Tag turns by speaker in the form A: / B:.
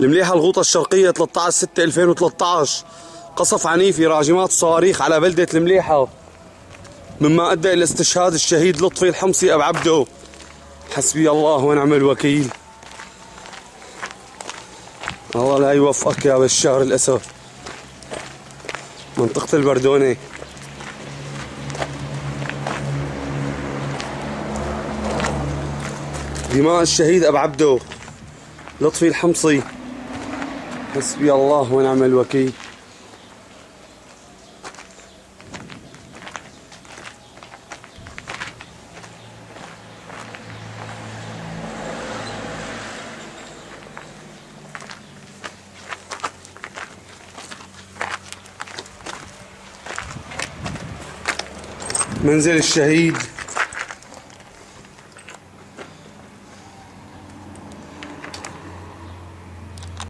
A: المليحة الغوطة الشرقية 13/6/2013 قصف عنيف راجمات الصواريخ على بلدة المليحة، مما أدى إلى استشهاد الشهيد لطفي الحمصي أبو عبده. حسبي الله ونعم الوكيل. الله لا يوفقك يا بشار الأسد. منطقة البردونة. دماء الشهيد أبو عبده لطفي الحمصي. حسبي الله ونعم الوكيل. منزل الشهيد